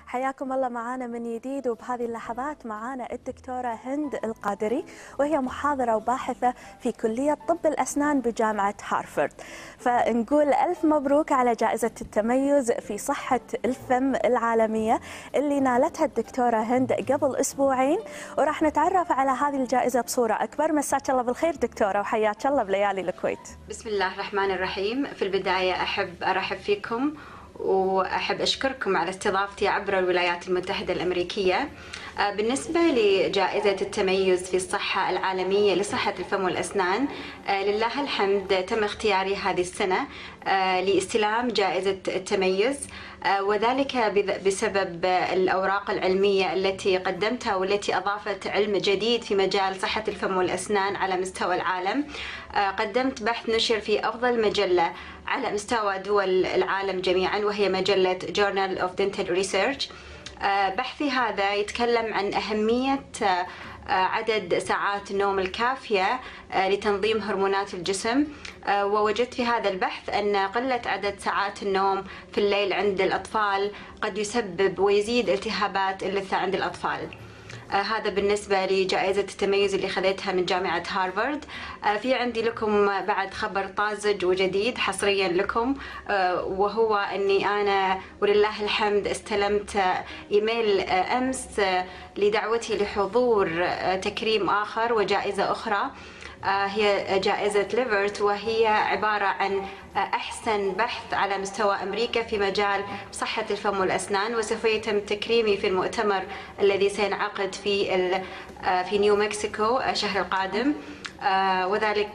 حياكم الله معانا من جديد، وبهذه اللحظات معانا الدكتورة هند القادري، وهي محاضرة وباحثة في كلية طب الأسنان بجامعة هارفارد. فنقول ألف مبروك على جائزة التميز في صحة الفم العالمية اللي نالتها الدكتورة هند قبل أسبوعين، وراح نتعرف على هذه الجائزة بصورة أكبر. مساك الله بالخير دكتورة، وحياك الله بليالي الكويت. بسم الله الرحمن الرحيم. في البداية أحب أرحب فيكم وأحب أشكركم على استضافتي عبر الولايات المتحدة الأمريكية. بالنسبة لجائزة التميز في الصحة العالمية لصحة الفم والأسنان، لله الحمد تم اختياري هذه السنة لاستلام جائزة التميز، وذلك بسبب الأوراق العلمية التي قدمتها والتي أضافت علم جديد في مجال صحة الفم والأسنان على مستوى العالم. قدمت بحث نشر في أفضل مجلة على مستوى دول العالم جميعا، وهي مجلة Journal of Dental Research. بحثي هذا يتكلم عن أهمية عدد ساعات النوم الكافية لتنظيم هرمونات الجسم، ووجدت في هذا البحث أن قلة عدد ساعات النوم في الليل عند الأطفال قد يسبب ويزيد التهابات اللثة عند الأطفال. هذا بالنسبة لجائزة التميز اللي خذيتها من جامعة هارفارد. في عندي لكم بعد خبر طازج وجديد حصريا لكم، وهو أني أنا ولله الحمد استلمت إيميل أمس لدعوتي لحضور تكريم آخر وجائزة أخرى، هي جائزة ليفرت، وهي عبارة عن أحسن بحث على مستوى أمريكا في مجال صحة الفم والأسنان، وسوف يتم تكريمي في المؤتمر الذي سينعقد في نيو مكسيكو الشهر القادم، وذلك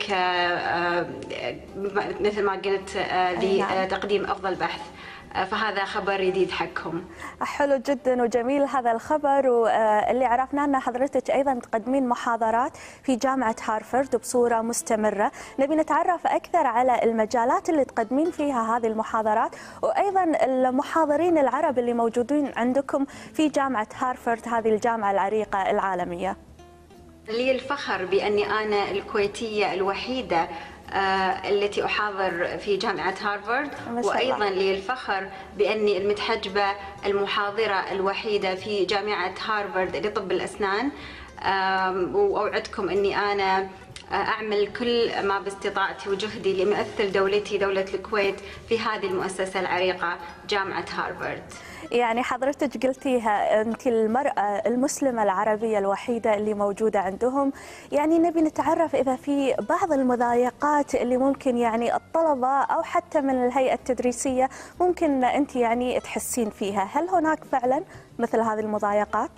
مثل ما قلت لتقديم أفضل بحث. فهذا خبر جديد حقكم. حلو جدا وجميل هذا الخبر، واللي عرفنا أن حضرتك أيضا تقدمين محاضرات في جامعة هارفارد بصورة مستمرة. نبي نتعرف أكثر على المجالات اللي تقدمين فيها هذه المحاضرات، وأيضا المحاضرين العرب اللي موجودين عندكم في جامعة هارفارد، هذه الجامعة العريقة العالمية. لي الفخر بأني أنا الكويتية الوحيدة التي أحاضر في جامعة هارفارد، وأيضا لي الفخر بأني المتحجبة المحاضرة الوحيدة في جامعة هارفارد لطب الأسنان. وأوعدكم أني أنا أعمل كل ما باستطاعتي وجهدي لمثل دولتي دولة الكويت في هذه المؤسسة العريقة جامعة هارفارد. يعني حضرتك قلتيها أنت المرأة المسلمة العربية الوحيدة اللي موجودة عندهم. يعني نبي نتعرف إذا في بعض المضايقات اللي ممكن يعني الطلبة أو حتى من الهيئة التدريسية ممكن أنت يعني تحسين فيها، هل هناك فعلا مثل هذه المضايقات؟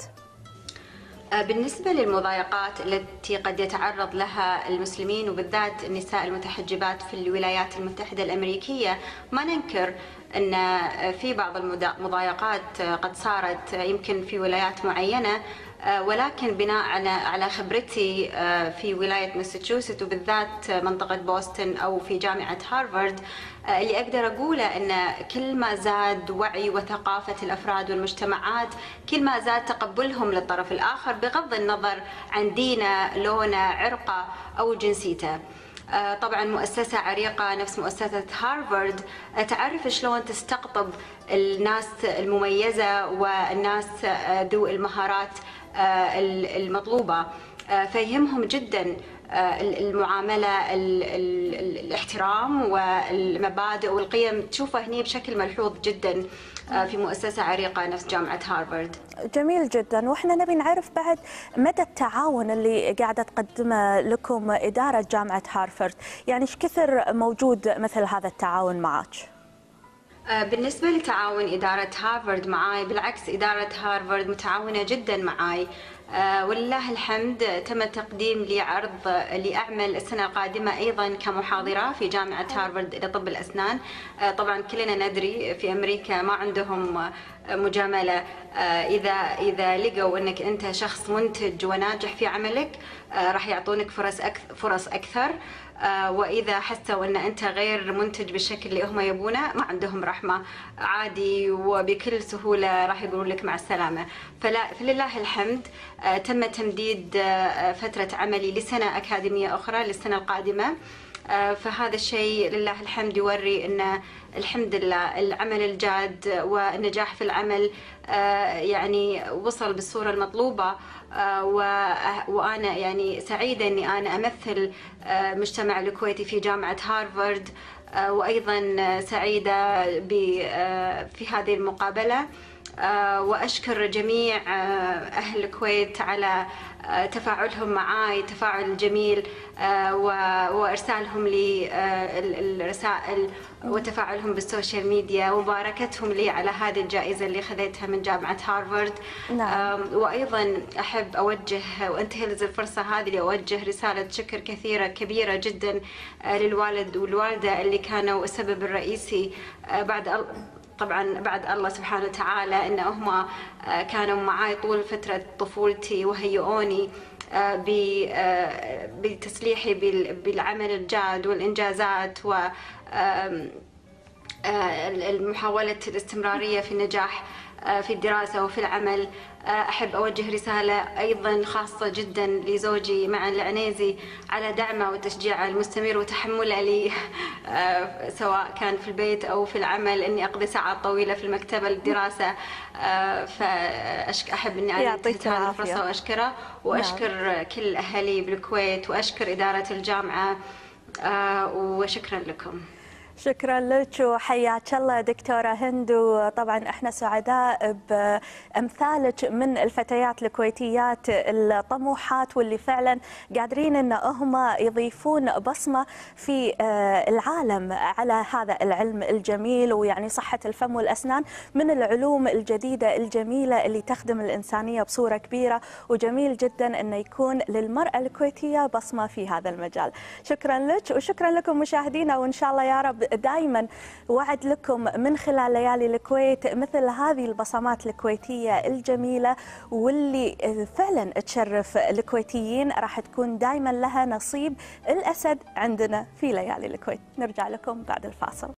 بالنسبة للمضايقات التي قد يتعرض لها المسلمين وبالذات النساء المتحجبات في الولايات المتحدة الأمريكية، ما ننكر أن في بعض المضايقات قد صارت يمكن في ولايات معينة، ولكن بناء على خبرتي في ولاية ماساتشوستس وبالذات منطقة بوسطن أو في جامعة هارفارد، اللي أقدر أقوله أن كل ما زاد وعي وثقافة الأفراد والمجتمعات، كل ما زاد تقبلهم للطرف الآخر بغض النظر عن دينه، لونه، عرقه أو جنسيته. طبعا مؤسسة عريقة نفس مؤسسة هارفارد تعرف شلون تستقطب الناس المميزة والناس ذو المهارات المطلوبة، فيهمهم جدا المعاملة، الاحترام والمبادئ والقيم، تشوفها هني بشكل ملحوظ جدا في مؤسسة عريقة نفس جامعة هارفارد. جميل جدا. واحنا نبي نعرف بعد مدى التعاون اللي قاعدة تقدمه لكم إدارة جامعة هارفارد، يعني ايش كثر موجود مثل هذا التعاون معك؟ بالنسبة لتعاون إدارة هارفارد معاي، بالعكس إدارة هارفارد متعاونة جدا معاي، ولله الحمد تم تقديم لي عرض لأعمل السنة القادمة أيضا كمحاضرة في جامعة هارفارد لطب الأسنان. طبعا كلنا ندري في أمريكا ما عندهم مجاملة، إذا لقوا أنك أنت شخص منتج وناجح في عملك راح يعطونك فرص أكثر، وإذا حسوا أن أنت غير منتج بالشكل اللي هم يبونه ما عندهم رحمة، عادي وبكل سهولة راح يقولون لك مع السلامة. فلله الحمد تم تمديد فترة عملي لسنة أكاديمية أخرى للسنة القادمة، فهذا الشيء لله الحمد يوري أن الحمد لله العمل الجاد والنجاح في العمل يعني وصل بالصورة المطلوبة، وأنا يعني سعيدة أني أنا أمثل مجتمع الكويتي في جامعة هارفارد، وأيضا سعيدة في هذه المقابلة. وأشكر جميع أهل الكويت على تفاعلهم معي، تفاعل جميل، وإرسالهم لي الرسائل وتفاعلهم بالسوشيال ميديا ومباركتهم لي على هذه الجائزة اللي خذيتها من جامعة هارفارد. نعم. وأيضا أحب أوجه وأنتهز الفرصة هذه لأوجه رسالة شكر كبيرة جدا للوالد والوالدة اللي كانوا السبب الرئيسي طبعا بعد الله سبحانه وتعالى، إن هم كانوا معي طول فترة طفولتي وهيئوني بتسليحي بالعمل الجاد والإنجازات ومحاولة الاستمرارية في النجاح في الدراسة وفي العمل. أحب أوجه رسالة أيضا خاصة جدا لزوجي معن العنيزي على دعمه وتشجيعه المستمر وتحمله لي سواء كان في البيت أو في العمل، إني أقضي ساعات طويلة في المكتبة للدراسة. فأحب إني أنا أنتهز هذه الفرصة وأشكره، وأشكر كل أهلي بالكويت، وأشكر إدارة الجامعة، وشكرا لكم. شكرا لك وحياك الله دكتورة هند. وطبعا احنا سعداء بامثالك من الفتيات الكويتيات الطموحات واللي فعلا قادرين ان هم يضيفون بصمة في العالم على هذا العلم الجميل، ويعني صحة الفم والاسنان من العلوم الجديدة الجميلة اللي تخدم الانسانية بصورة كبيرة، وجميل جدا انه يكون للمرأة الكويتية بصمة في هذا المجال. شكرا لك وشكرا لكم مشاهدينا، وان شاء الله يا رب دائما وعد لكم من خلال ليالي الكويت مثل هذه البصمات الكويتية الجميلة واللي فعلا تشرف الكويتيين، راح تكون دائما لها نصيب الأسد عندنا في ليالي الكويت. نرجع لكم بعد الفاصل.